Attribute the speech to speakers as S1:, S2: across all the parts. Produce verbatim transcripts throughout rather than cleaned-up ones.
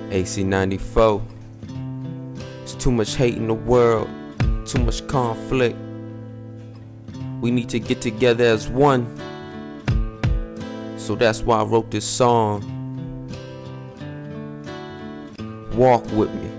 S1: A C ninety-four. There's too much hate in the world, too much conflict. We need to get together as one. So that's why I wrote this song. Walk with me.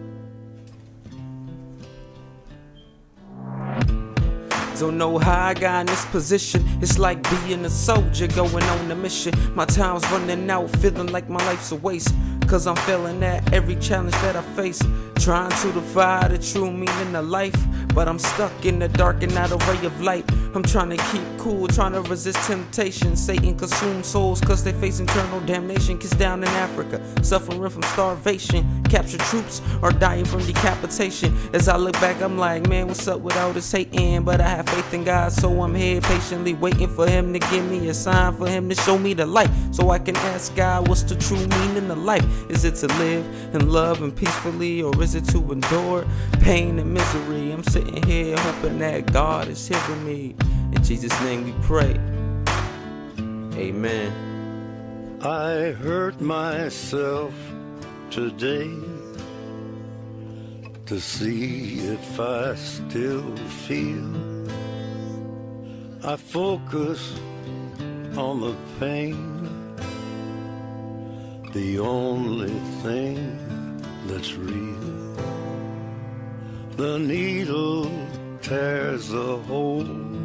S1: Don't know how I got in this position. It's like being a soldier going on a mission. My time's running out, feeling like my life's a waste, cause I'm failing at every challenge that I face. Trying to defy the true meaning of life, but I'm stuck in the dark and not a ray of light. I'm trying to keep cool, trying to resist temptation. Satan consumes souls cause they face eternal damnation. Kids down in Africa, suffering from starvation. Captured troops are dying from decapitation. As I look back, I'm like, man, what's up with all this hating? But I have faith in God, so I'm here patiently waiting for him to give me a sign, for him to show me the light, so I can ask God, what's the true meaning of life? Is it to live in love and peacefully, or is it to endure pain and misery? I'm sitting here hoping that God is hearing me. In Jesus' name we pray. Amen.
S2: I hurt myself today to see if I still feel. I focus on the pain, the only thing that's real. The needle tears a hole,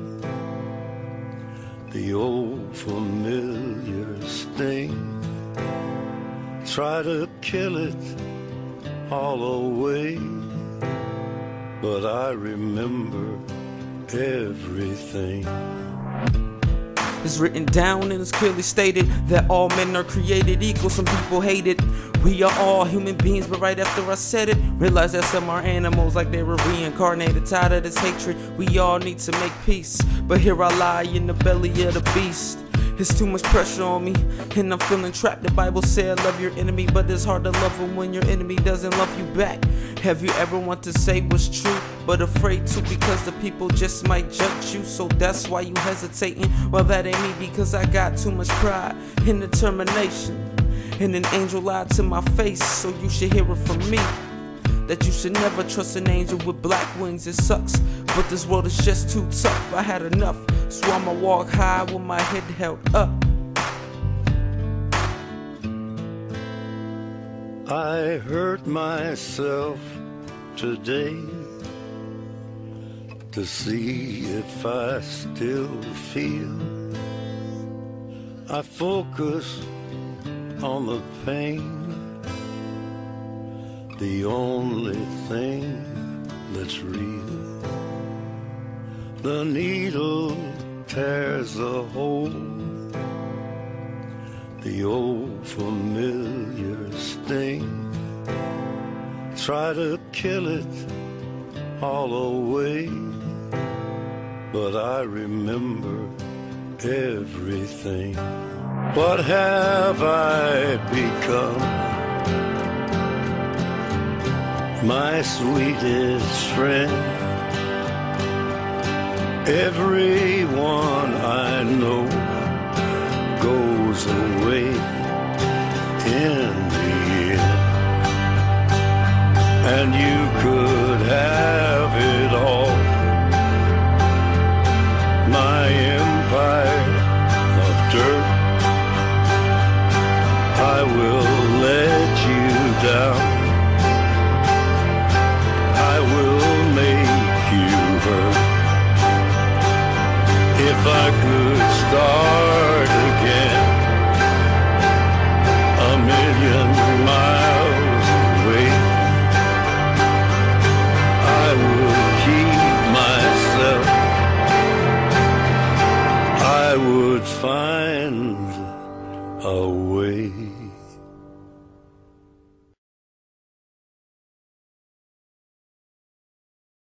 S2: the old familiar sting. Try to kill it all away, but I remember everything.
S1: It's written down and it's clearly stated that all men are created equal. Some people hate it. We are all human beings, but right after I said it, realized that some are animals, like they were reincarnated. Tired of this hatred, we all need to make peace, but here I lie in the belly of the beast. It's too much pressure on me, and I'm feeling trapped. The Bible said love your enemy, but it's hard to love them when your enemy doesn't love you back. Have you ever want to say what's true, but afraid to because the people just might judge you? So that's why you hesitating. Well, that ain't me, because I got too much pride and determination. And an angel lied to my face, so you should hear it from me, that you should never trust an angel with black wings. It sucks, but this world is just too tough. I had enough, so I'ma walk high with my head held up.
S2: I hurt myself today to see if I still feel. I focus on the pain, the only thing that's real. The needle tears a hole, the old familiar sting. Try to kill it all away, but I remember everything. What have I become? My sweetest friend. Everyone I know goes away in the end, and you could have it all. My empire of dirt, I will let you down. I will make you hurt. If I could start again, a million miles away, I would keep myself. I would find a way.